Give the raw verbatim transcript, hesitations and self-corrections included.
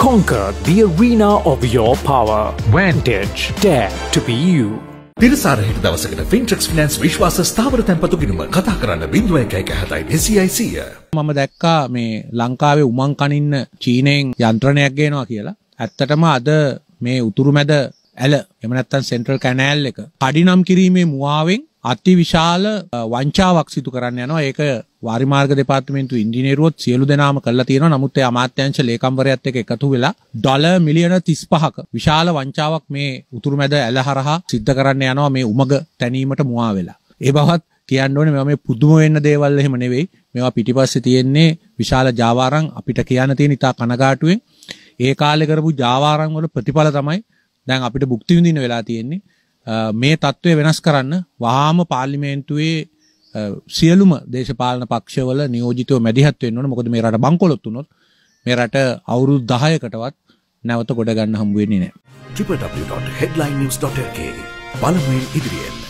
Conquer the arena of your power. Vantage. Dare to be you. තිරසාර හිට දවසකට ෆින්ට්‍රෙක්ස් finance විශ්වාස ස්ථාවර තැන්පතු ගිණුම කතා කරන්න බිංදුව එකයි හතයි දෙසියයි සිය. මම දැක්කා මේ ලංකාවේ උමං කනින්න චීනෙන් යන්ත්‍රණයක් ගේනවා කියලා. ඇත්තටම අද මේ උතුරු මැද ඇල එහෙම නැත්නම් සෙන්ට්‍රල් කැනල් එක කඩිනම් කිරීමේ මුවාවෙන් අති විශාල වංචාවක් සිදු කරන්න යනවා. ඒක වාරිමාර්ග දෙපාර්තමේන්තුවේ ඉංජිනේරුවොත් සියලු දෙනාම කරලා තියෙනවා. නමුත් ඒ අමාත්‍යාංශ ලේකම්වරයාත් එක්ක එකතු වෙලා ඩොලර් මිලියන තිස් පහක විශාල වංචාවක් මේ උතුරු මැද ඇල හරහා සිද්ධ කරන්න යනවා මේ උමග තැනීමට මුවා වෙලා. ඒ බවත් කියන්න ඕනේ මේවා මේ පුදුම වෙන්න දේවල් එහෙම නෙවෙයි. මේවා පිටිපස්සේ තියෙන්නේ විශාල ජාවාරම් අපිට කියන්න තියෙන ඉතා කනගාටුවෙන් ඒ කාලේ කරපු ජාවාරම් වල ප්‍රතිඵල තමයි දැන් අපිට භුක්ති විඳින්න වෙලා තියෙන්නේ. මේ තත්ත්වය වෙනස් කරන්න වහාම පාර්ලිමේන්තුවේ සියලුම දේශපාලන පක්ෂවල නියෝජිතව මැදිහත් වෙන්න ඕන. මොකද මේ රට බංකොලොත් වුණොත් මේ රට අවුරුදු දහයකටවත් නැවත ගොඩ ගන්න හම්බ වෙන්නේ නැහැ. w w w dot headline news dot l k බලමු ඉදිරියට.